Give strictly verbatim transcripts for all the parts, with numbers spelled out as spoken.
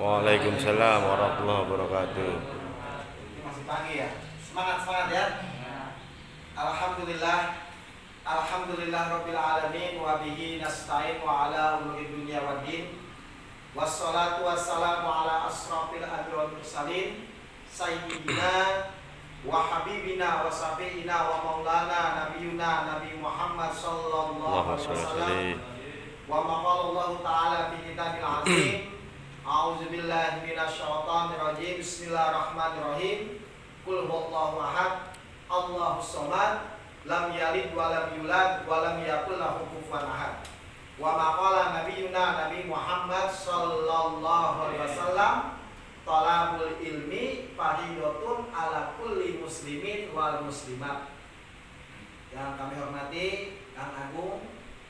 Waalaikumsalam warahmatullahi wabarakatuh. Masih pagi ya. Semangat semangat ya. Alhamdulillah. Alhamdulillah rabbil alamin wa bihi nasta'in wa ala umuri dunya waddin. Wassalatu wassalamu ala asrafil anbiya'i wal mursalin sayyidina wa habibina wa safiina wa maulana nabiyuna nabi Muhammad sallallahu alaihi wasallam. Wa maqalallahu ta'ala fi kitabil azim. A'udzubillahi minasyaitonir rajim. Bismillahirrahmanirrahim. Qul huwallahu ahad, Allahus samad, lam yalid wa lam yulad wa lam yakul lahu kufuwan ahad. Wa maqala nabiyuna nabi Muhammad sallallahu alaihi wasallam, talabul ilmi fardhatun ala kulli muslimin wal muslimat. Yang kami hormati Kang Agung,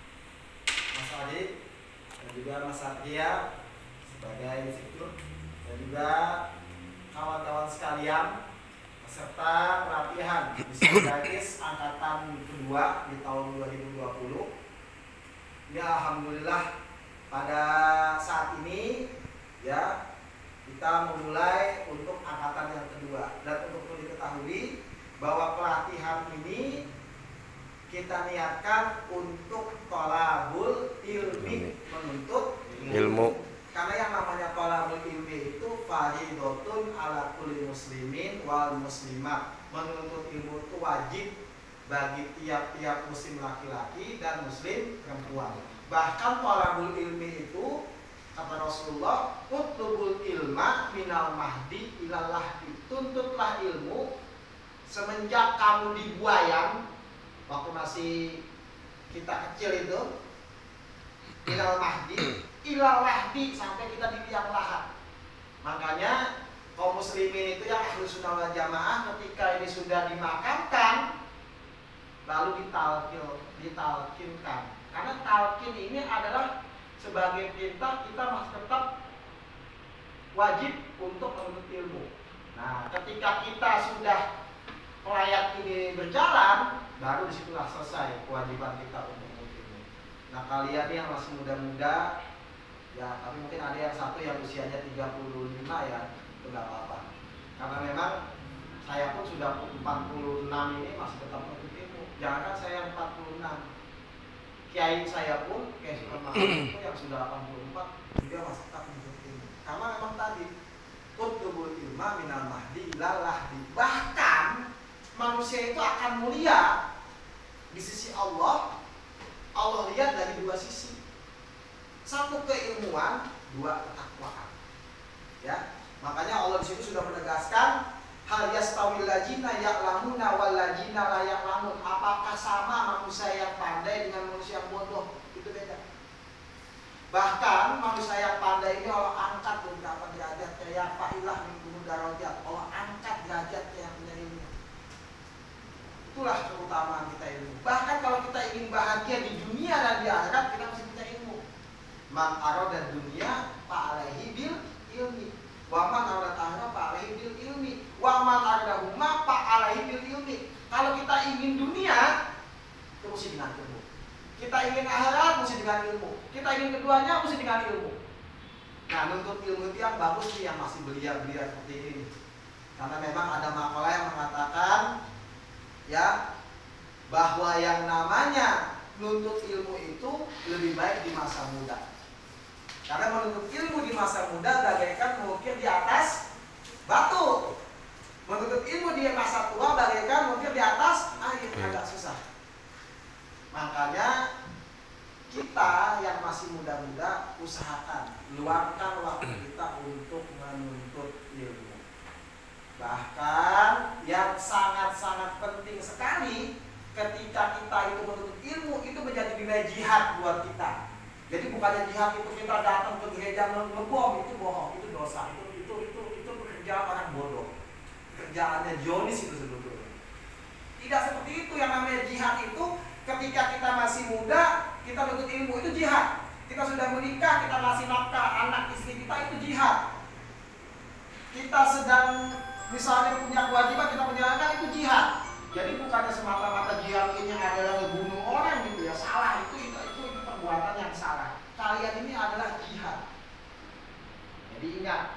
Mas Adit, dan juga Mas Satria sebagai instruktur, dan juga kawan-kawan sekalian peserta pelatihan psikologi angkatan kedua di tahun dua ribu dua puluh. Ya, alhamdulillah pada saat ini ya kita memulai untuk angkatan yang kedua, dan untuk diketahui bahwa pelatihan ini kita niatkan untuk thalabul ilmi, menuntut ilmu. Ilmu. Karena yang namanya thalabul ilmi itu fardhatun ala kulli muslimin wal muslimat. Menuntut ilmu itu wajib bagi tiap-tiap muslim laki-laki dan muslim perempuan. Bahkan thalabul ilmi itu kata Rasulullah, utlubul ilma minal mahdi ilal lahdi. Tuntutlah ilmu semenjak kamu dibuayan, waktu masih kita kecil itu, ilal mahdi ilal lahdi, sampai kita di tiang lahat. Makanya kaum muslimin itu yang ahlus sunnah wal jamaah ketika ini sudah dimakamkan lalu ditalkil, ditalkinkan. Karena talkin ini adalah sebagai perintah, kita masih tetap wajib untuk menuntut ilmu. Nah, ketika kita sudah pelayat ini berjalan, baru disitulah selesai kewajiban kita untuk menuntut ilmu. Nah, kalian yang masih muda-muda, ya, tapi mungkin ada yang satu yang usianya tiga puluh lima ya, itu nggak apa-apa. Karena memang saya pun sudah empat puluh enam ini masih tetap menuntut ilmu. Jangankan saya empat puluh enam, kiai saya pun, kiai Sultan Mahmud itu yang sudah delapan puluh empat, juga masih tetap menuntut ilmu. Karena memang tadi utlubul ilma minal mahdi ilal lahdi. Bahkan manusia itu akan mulia di sisi Allah. Allah lihat dari dua sisi. Satu keilmuan, dua ketakwaan. Ya, makanya Allah di situ sudah menegaskan, hal yastawil ladzina ya'lamuna wal ladzina la ya'lamun. Apakah sama manusia yang pandai dengan manusia yang bodoh? Itu beda. Bahkan manusia yang pandai ini Allah angkat beberapa derajat, kayak fa'ilah min gunung darajat. Allah angkat derajatnya yang punya ilmu. Itulah keutamaan kita ilmu. Bahkan kalau kita ingin bahagia di dunia dan di akhirat, kita mesti punya ilmu. Man arada dunia fa'alaihi bil ilmi, wa man arada akhirah fa'alaihi bil ilmi, wa man arada huma fa'alaihi bil ilmi. Kalau kita ingin dunia, itu mesti dengan ilmu. Kita ingin akhirat, mesti dengan ilmu. Kita ingin keduanya, mesti dengan ilmu. Nah, nuntut ilmu itu yang bagus sih, yang masih belia-belia seperti ini. Karena memang ada makalah yang mengatakan ya, bahwa yang namanya nuntut ilmu itu lebih baik di masa muda. Karena menuntut ilmu di masa muda bagaikan mungkin di atas batu. Menuntut ilmu di masa tua bagaikan mungkin di atas air, agak susah. Makanya kita yang masih muda-muda usahakan luangkan waktu kita untuk menuntut ilmu. Bahkan yang sangat-sangat penting sekali, ketika kita itu menuntut ilmu, itu menjadi nilai jihad buat kita. Jadi bukannya jihad itu kita datang ke gereja ngebom, itu bohong, itu dosa, itu itu itu itu pekerjaan orang bodoh, kerjaannya Zionis itu sebetulnya. Tidak seperti itu. Yang namanya jihad itu ketika kita masih muda, kita menuntut ilmu, itu jihad. Kita sudah menikah, kita ngasih nafkah anak istri kita, itu jihad. Kita sedang misalnya punya kewajiban, kita menjalankan, itu jihad. Jadi bukannya semata-mata jihad ini adalah ngebunuh orang gitu ya, salah. Itu itu itu, itu perbuatan yang salah. Kalian ini adalah jihad. Jadi ingat,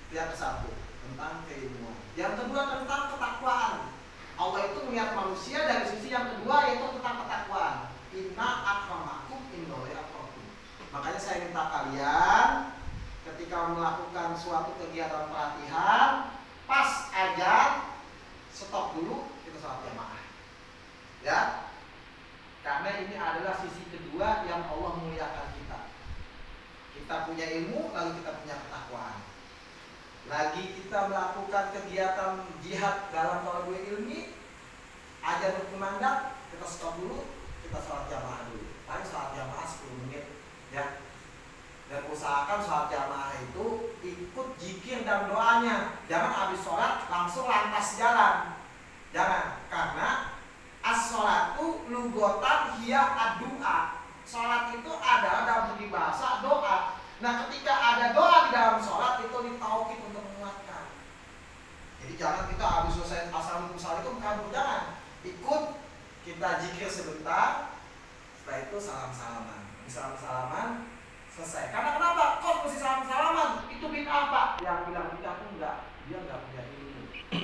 Yang ke satu tentang keilmuan. Yang kedua tentang ketakwaan. Allah itu melihat manusia dari sisi yang kedua, yaitu tentang ketakwaan. Inna akramakum indallahi atqakum. Makanya saya minta kalian ketika melakukan suatu kegiatan pelatihan, pas ajar, stop dulu, kita sholat jamaah. Ya, karena ini adalah sisi kedua yang Allah muliakan kita. Kita punya ilmu, lalu kita punya ketakwaan. Lagi kita melakukan kegiatan jihad dalam thalabul ilmi, ajar berkumandang, kita stop dulu, kita sholat jamaah dulu. Paling sholat jamaah sepuluh menit, ya. Dan usahakan sholat jamaah itu ikut zikir dan doanya. Jangan habis sholat langsung lantas jalan. Jangan, karena as-sholatu lugotan hiya ad-du'a. Sholat itu ada dalam segi bahasa doa. Nah, ketika ada doa di dalam sholat itu ditauqid untuk menguatkan. Jadi jangan kita habis selesai assalamualaikum kabur, jangan. Ikut, kita zikir sebentar, setelah itu salam-salaman. Salam-salaman selesai. Karena kenapa? Kok mesti salam-salaman? Itu bid'ah apa? Yang bilang bid'ah itu enggak, dia enggak punya ilmu.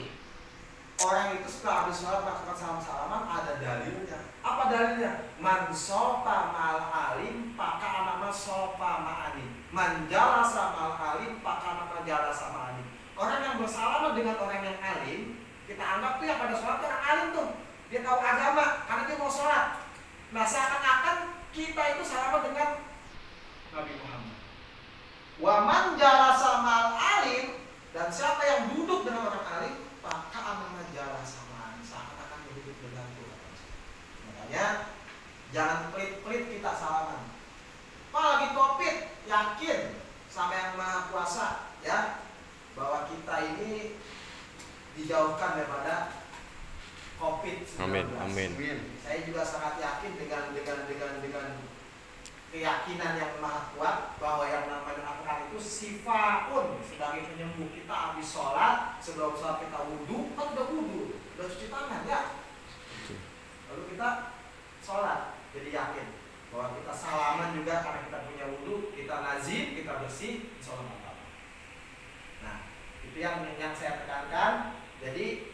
Orang itu setelah habis sholat melakukan salam-salaman ada dalilnya. Apa dalilnya? Man sopa mal alim paka anama sopa ma'ani. Man jalasa mal alim paka anama jalasa ma'ani. Orang yang bersalaman dengan orang yang alim, kita anggap tuh yang pada sholat orang alim tuh. Dia tahu agama karena dia mau sholat. Nah, seakan-akan kita itu salaman dengan Nabi Muhammad. Wa man jalasa mal alim, dan siapa yang duduk dengan orang alim, maka amanah jalan sama seakan-akan duduk dengan Tuhan. Makanya jangan pelit-pelit kita salaman. Apalagi Covid, yakin sama yang Maha Kuasa, ya, bahwa kita ini dijauhkan daripada Covid sembilan belas. Amin, amin. Saya juga sangat yakin dengan dengan dengan dengan keyakinan yang maha kuat bahwa yang namanya Al-Quran itu sifaun, sebagai penyembuh. Kita habis sholat, sebelum sholat kita wudhu, kan udah wudhu, udah cuci tangan, ya. Lalu kita sholat, jadi yakin bahwa kita salaman juga karena kita punya wudhu, kita nazim, kita bersih, insya Allah apa. Nah, itu yang yang saya tekankan. Jadi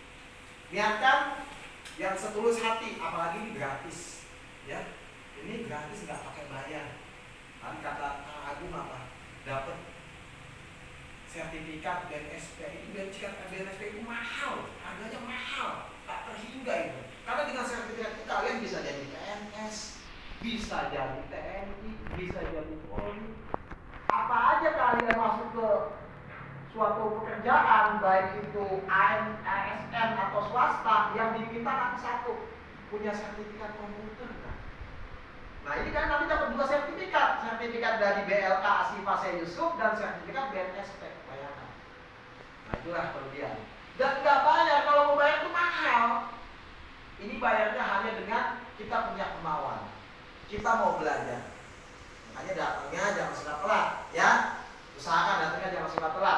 niatkan yang setulus hati, apalagi gratis, ya. Ini gratis, nggak pakai bayar. Kan kata Kang Agung apa? Dapat sertifikat B N S P. Ini sertifikat B N S P itu mahal, harganya mahal, tak terhingga itu. Karena dengan sertifikat itu kalian bisa jadi P N S, bisa jadi T N I, bisa jadi Polri. Apa aja kalian masuk ke suatu pekerjaan, baik itu A S N atau swasta, yang diminta nanti satu, punya sertifikat komputer. Nah, ini kan nanti dapat dua sertifikat, sertifikat dari B L K Asyifa Syekh Yusuf dan sertifikat B N S P. Bayangkan. Nah, itulah kelebihan. Dan nggak bayar, kalau mau bayar itu mahal. Ini bayarnya hanya dengan kita punya kemauan. Kita mau belajar. Makanya datangnya jangan suka telat, ya. Usahakan datangnya jangan suka telat.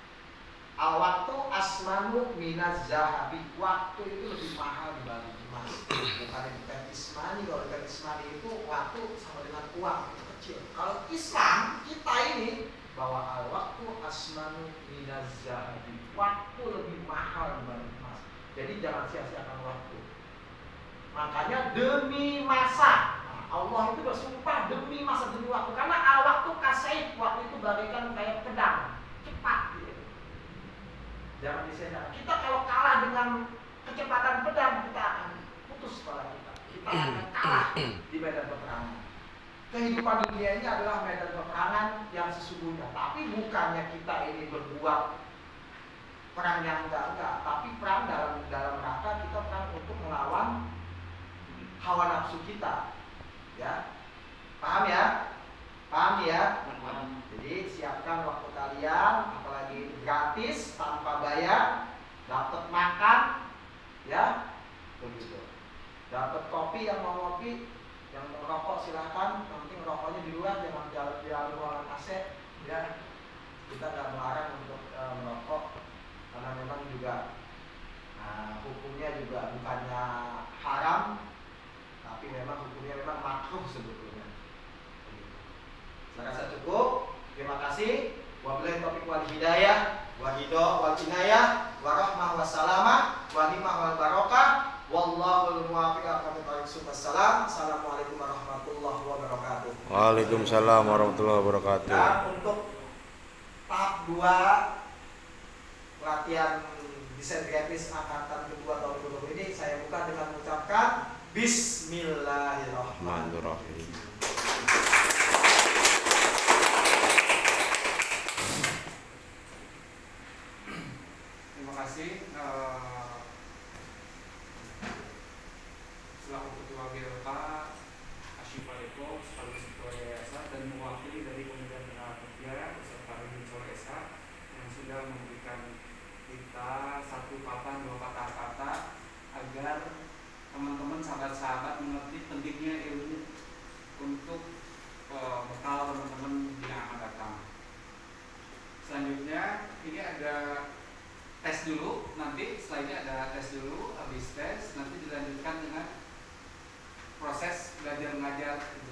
Al waktu asmanu minaz zahabi. Waktu itu lebih mahal dibanding emas. Bukan bukan ismani. Kalau bukan ismani itu waktu sama dengan uang, itu kecil. Kalau Islam kita ini bahwa al waktu asmanu minaz zahabi. Waktu lebih mahal dibanding emas. Jadi jangan sia-siakan waktu. Makanya demi masa, nah, Allah itu bersumpah demi masa, demi waktu. Karena al waktu kasaib, waktu itu bagaikan kayak pedang, cepat. Gitu. Jangan disia-siakan. Kita kalau kalah dengan kecepatan pedang, kita akan putus kepala kita. Kita akan kalah di medan peperangan. Kehidupan dunia ini adalah medan peperangan yang sesungguhnya. Tapi bukannya kita ini berbuat perang yang enggak-enggak, tapi perang dalam dalam rangka kita perang untuk melawan hawa nafsu kita, ya. Paham ya? Paham ya? Jadi siapkan waktu kalian, apalagi gratis tanpa bayar, dapat makan, ya, begitu. Dapat kopi yang mau ngopi, yang mau rokok silahkan, yang penting rokoknya di luar, jangan jalan di dalam ruangan A C, ya. Kita nggak melarang untuk e, merokok, karena memang juga nah, hukumnya juga bukannya haram. Tapi memang hukumnya memang makruh sebetulnya. Saya rasa cukup. Terima kasih. Wabillahi taufiq wal hidayah. Wahido wal inayah warahmah wassalamah wanimah wal barokah wallahul muwaffiq ila aqwamit thoriq. Assalamualaikum warahmatullahi wabarakatuh. Waalaikumsalam warahmatullahi wabarakatuh. Dan untuk tahap dua pelatihan desain grafis angkatan kedua tahun dua ribu dua puluh ini saya buka dengan mengucapkan Bismillahirrahmanirrahim. Terima kasih uh, selaku Ketua G L K Asyif Aleko sekaligus Ketua Yayasan dan mewakili dari Kementerian Tenaga Kerja beserta Ridin Soleh S H yang sudah memberikan kita satu patah dua patah kata agar teman-teman sahabat-sahabat mengerti pentingnya ilmu untuk uh, bekal teman-teman yang akan datang. Selanjutnya ini ada tes dulu, nanti setelah ini ada tes dulu, habis tes nanti dilanjutkan dengan proses belajar mengajar